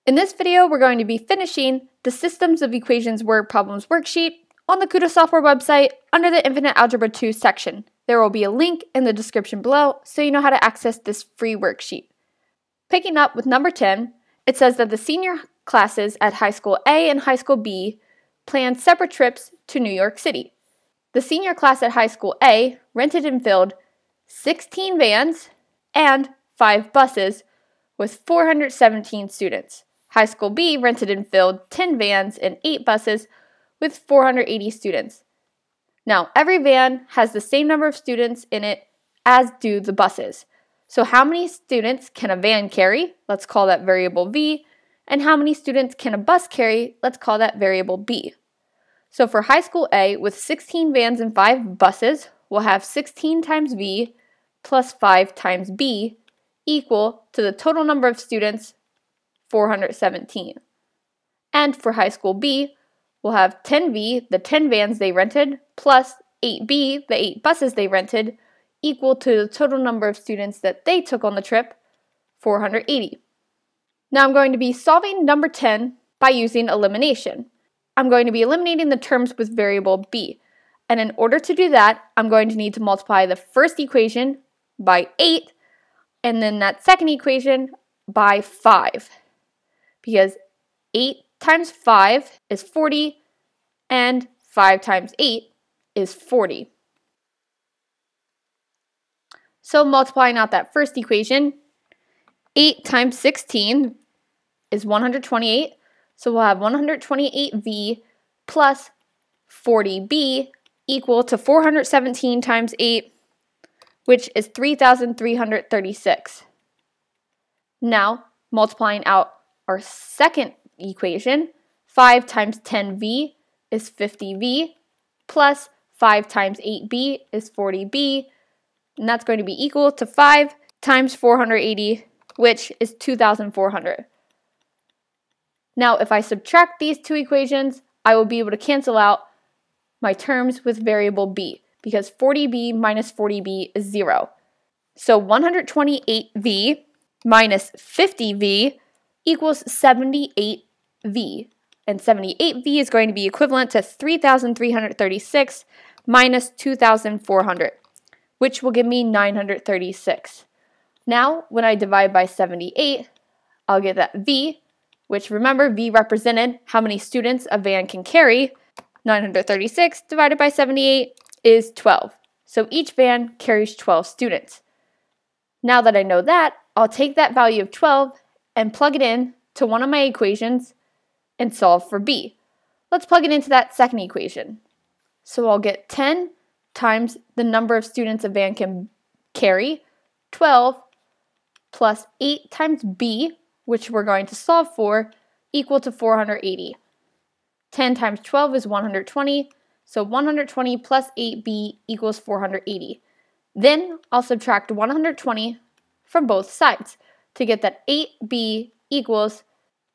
In this video, we're going to be finishing the Systems of Equations Word Problems worksheet on the KutaSoftware website under the Infinite Algebra 2 section. There will be a link in the description below so you know how to access this free worksheet. Picking up with number 10, it says that the senior classes at High School A and High School B planned separate trips to New York City. The senior class at High School A rented and filled 16 vans and 5 buses with 417 students. High School B rented and filled 10 vans and 8 buses with 480 students. Now, every van has the same number of students in it as do the buses. So how many students can a van carry? Let's call that variable V. And how many students can a bus carry? Let's call that variable B. So for High School A, with 16 vans and 5 buses, we'll have 16 times V plus 5 times B equal to the total number of students, 417. And for High School B, we'll have 10V, the 10 vans they rented, plus 8B, the 8 buses they rented, equal to the total number of students that they took on the trip, 480. Now I'm going to be solving number 10 by using elimination. I'm going to be eliminating the terms with variable B. And in order to do that, I'm going to need to multiply the first equation by 8, and then that second equation by 5. Because 8 times 5 is 40, and 5 times 8 is 40. So multiplying out that first equation, 8 times 16 is 128. So we'll have 128V plus 40B equal to 417 times 8, which is 3,336. Now, multiplying out our second equation, 5 times 10V is 50V plus 5 times 8B is 40B, and that's going to be equal to 5 times 480, which is 2,400. Now, if I subtract these two equations, I will be able to cancel out my terms with variable B, because 40B minus 40B is 0. So 128V minus 50V equals 78V. And 78V is going to be equivalent to 3,336 minus 2,400, which will give me 936. Now, when I divide by 78, I'll get that V, which remember, V represented how many students a van can carry. 936 divided by 78 is 12. So each van carries 12 students. Now that I know that, I'll take that value of 12 and plug it in to one of my equations and solve for B. Let's plug it into that second equation. So I'll get 10 times the number of students a van can carry, 12 plus 8 times B, which we're going to solve for, equal to 480. 10 times 12 is 120, so 120 plus 8B equals 480. Then I'll subtract 120 from both sides to get that 8B equals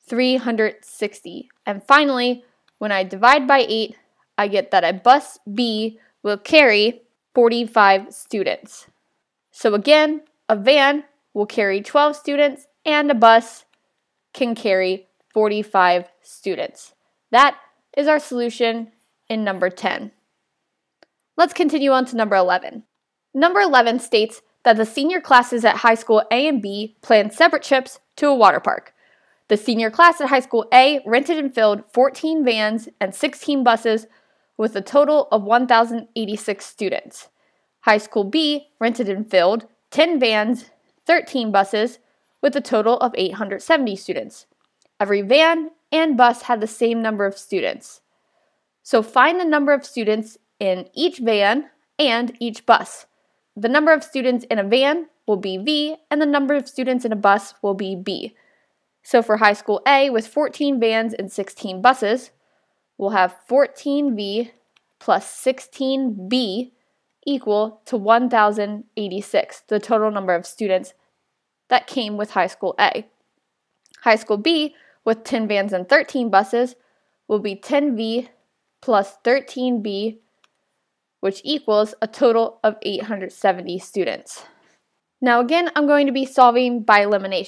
360. And finally, when I divide by 8, I get that a bus B will carry 45 students. So again, a van will carry 12 students and a bus can carry 45 students. That is our solution in number 10. Let's continue on to number 11. Number 11 states that the senior classes at High School A and B planned separate trips to a water park. The senior class at High School A rented and filled 14 vans and 16 buses with a total of 1,086 students. High School B rented and filled 10 vans, 13 buses with a total of 870 students. Every van and bus had the same number of students. So find the number of students in each van and each bus. The number of students in a van will be V, and the number of students in a bus will be B. So for High School A, with 14 vans and 16 buses, we'll have 14V plus 16B equal to 1,086, the total number of students that came with High School A. High School B, with 10 vans and 13 buses, will be 10V plus 13B, which equals a total of 870 students. Now again, I'm going to be solving by elimination.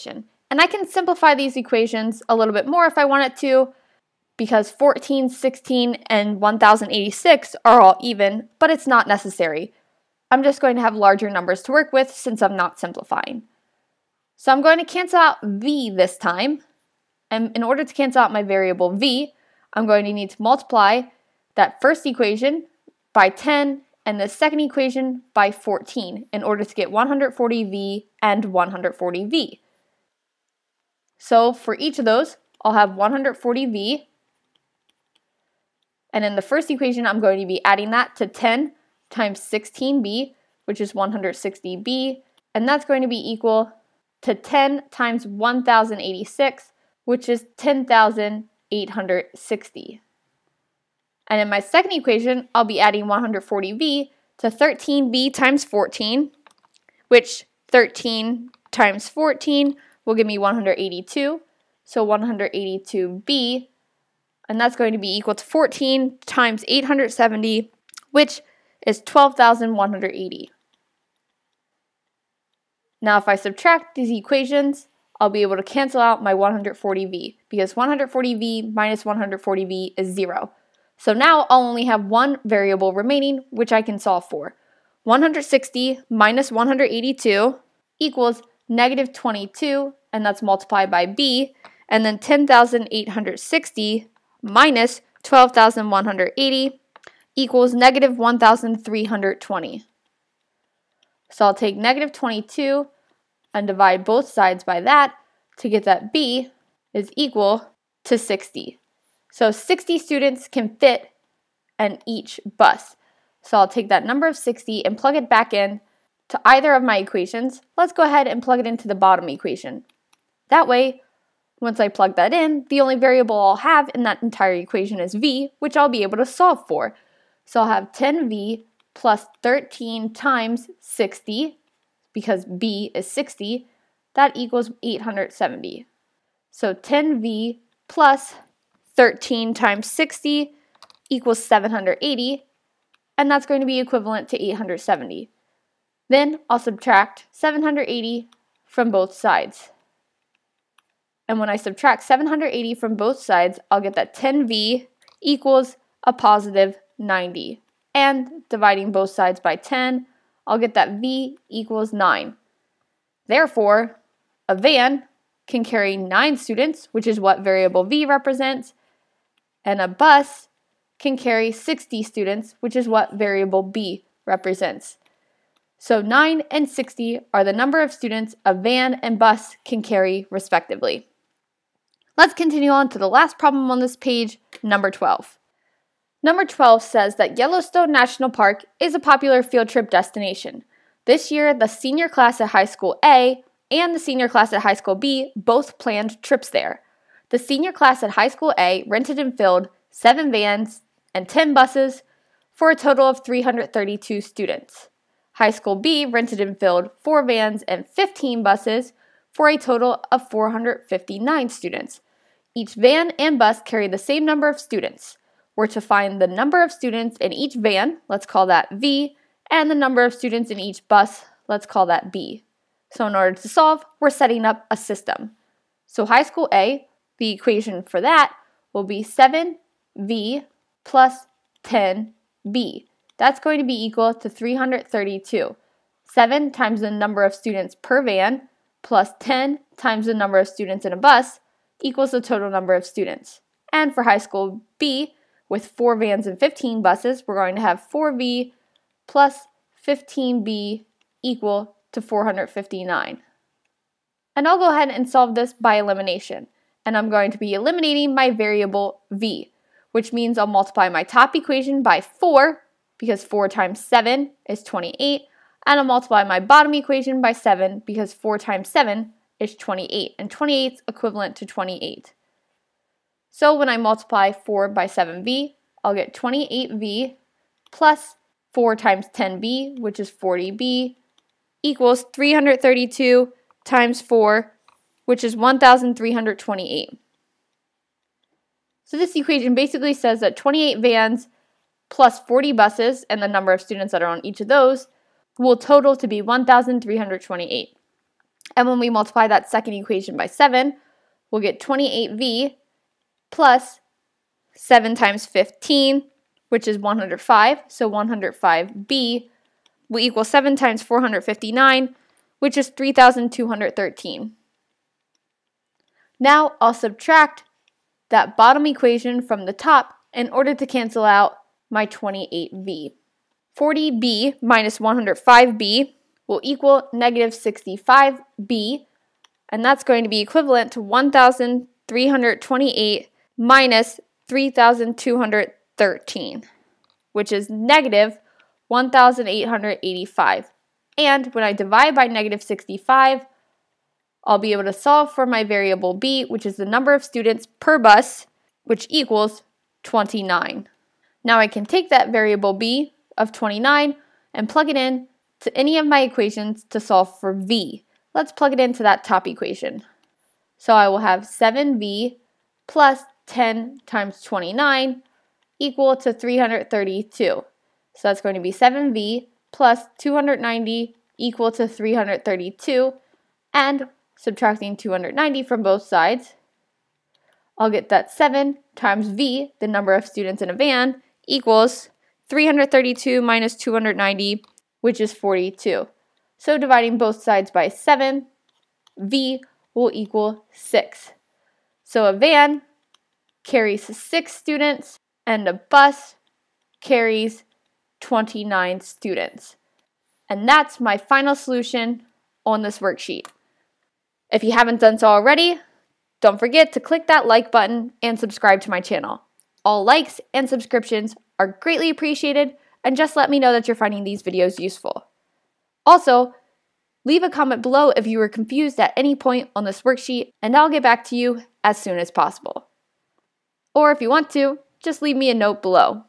And I can simplify these equations a little bit more if I wanted to, because 14, 16, and 1086 are all even, but it's not necessary. I'm just going to have larger numbers to work with since I'm not simplifying. So I'm going to cancel out v this time, and in order to cancel out my variable v, I'm going to need to multiply that first equation by 10 and the second equation by 14 in order to get 140v and 140v. So for each of those, I'll have 140v, and in the first equation, I'm going to be adding that to 10 times 16b, which is 160b, and that's going to be equal to 10 times 1086, which is 10,860. And in my second equation, I'll be adding 140v to 13b times 14, which 13 times 14 will give me 182, so 182b, and that's going to be equal to 14 times 870, which is 12,180. Now if I subtract these equations, I'll be able to cancel out my 140v, because 140v minus 140v is 0. So now I'll only have one variable remaining, which I can solve for. 160 minus 182 equals negative 22, and that's multiplied by b, and then 10,860 minus 12,180 equals negative 1,320. So I'll take negative 22 and divide both sides by that to get that b is equal to 60. So 60 students can fit in each bus. So I'll take that number of 60 and plug it back in to either of my equations. Let's go ahead and plug it into the bottom equation. That way, once I plug that in, the only variable I'll have in that entire equation is v, which I'll be able to solve for. So I'll have 10v plus 13 times 60, because b is 60, that equals 870. So 10v plus 13 times 60 equals 780, and that's going to be equivalent to 870. Then I'll subtract 780 from both sides. And when I subtract 780 from both sides, I'll get that 10v equals a positive 90. And dividing both sides by 10, I'll get that v equals 9. Therefore, a van can carry 9 students, which is what variable v represents, and a bus can carry 60 students, which is what variable b represents. So 9 and 60 are the number of students a van and bus can carry respectively. Let's continue on to the last problem on this page, number 12. Number 12 says that Yellowstone National Park is a popular field trip destination. This year, the senior class at High School A and the senior class at High School B both planned trips there. The senior class at High School A rented and filled 7 vans and 10 buses for a total of 332 students. High School B rented and filled 4 vans and 15 buses for a total of 459 students. Each van and bus carried the same number of students. We're to find the number of students in each van, let's call that V, and the number of students in each bus, let's call that B. So in order to solve, we're setting up a system. So High School A, the equation for that will be 7V plus 10B. That's going to be equal to 332. 7 times the number of students per van plus 10 times the number of students in a bus equals the total number of students. And for High School B, with 4 vans and 15 buses, we're going to have 4V plus 15B equal to 459. And I'll go ahead and solve this by elimination. And I'm going to be eliminating my variable V, which means I'll multiply my top equation by 4, because 4 times 7 is 28, and I'll multiply my bottom equation by 7, because 4 times 7 is 28, and 28 is equivalent to 28. So when I multiply 4 by 7v, I'll get 28v plus 4 times 10b, which is 40b, equals 332 times 4, which is 1,328. So this equation basically says that 28 vans plus 40 buses, and the number of students that are on each of those, will total to be 1,328. And when we multiply that second equation by 7, we'll get 28v plus 7 times 15, which is 105. So 105b will equal 7 times 459, which is 3,213. Now I'll subtract that bottom equation from the top in order to cancel out my 28v. 40b minus 105b will equal negative 65b, and that's going to be equivalent to 1,328 minus 3,213, which is negative 1,885. And when I divide by negative 65, I'll be able to solve for my variable b, which is the number of students per bus, which equals 29. Now I can take that variable b of 29 and plug it in to any of my equations to solve for v. Let's plug it into that top equation. So I will have 7v plus 10 times 29 equal to 332. So that's going to be 7v plus 290 equal to 332, and subtracting 290 from both sides, I'll get that 7 times v, the number of students in a van, equals 332 minus 290, which is 42. So dividing both sides by 7, v will equal 6. So a van carries 6 students and a bus carries 29 students. And that's my final solution on this worksheet. If you haven't done so already, don't forget to click that like button and subscribe to my channel. All likes and subscriptions are greatly appreciated, and just let me know that you're finding these videos useful. Also, leave a comment below if you were confused at any point on this worksheet, and I'll get back to you as soon as possible. Or if you want to, just leave me a note below.